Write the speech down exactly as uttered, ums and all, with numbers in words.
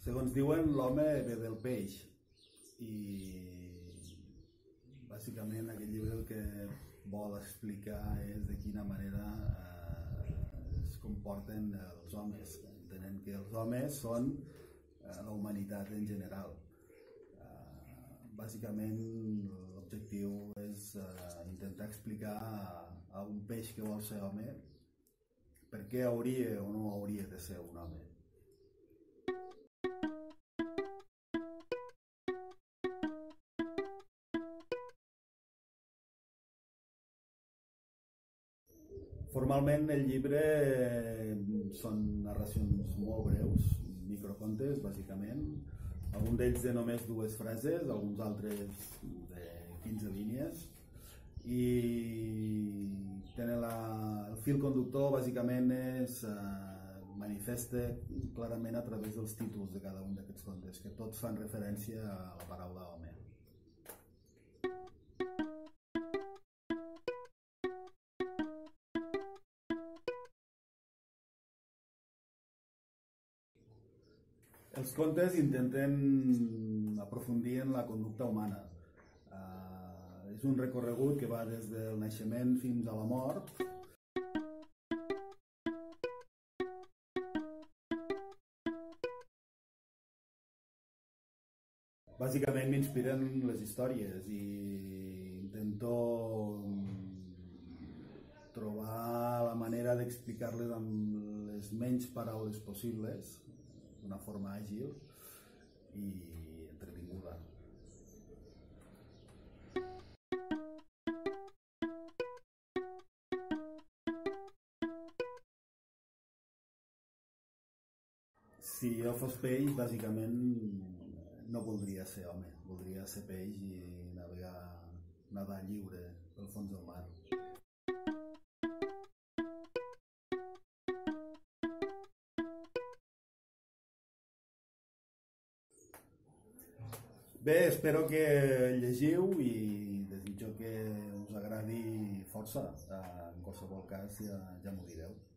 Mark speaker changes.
Speaker 1: Segons diuen, l'home ve del peix i bàsicament aquest llibre el que vol explicar és de quina manera eh, es comporten els homes, entenent que els homes són eh, la humanitat en general. Eh, bàsicament l'objectiu és eh, intentar explicar a, a un peix que vol ser home per què hauria o no hauria de ser un home. Formalment el llibre són narracions molt breus, microcontes bàsicament, alguns d'ells de només dues frases, alguns altres de quinze línies, i tenen la, el fil conductor bàsicament es eh, manifesta clarament a través dels títols de cada un d'aquests contes, que tots fan referència a la paraula home. Els contes intenten aprofundir en la conducta humana. Uh, és un recorregut que va des del naixement fins a la mort. Bàsicament m'inspiren les històries i intento trobar la manera d'explicar-les amb les menys paraules possibles, d'una forma àgil i entretinguda. Si jo fos peix, bàsicament no voldria ser home, voldria ser peix i navegar, nedar lliure pel fons del mar. Bé, espero que el llegiu i desitjo que us agradi força. En qualsevol cas ja, ja m'ho direu.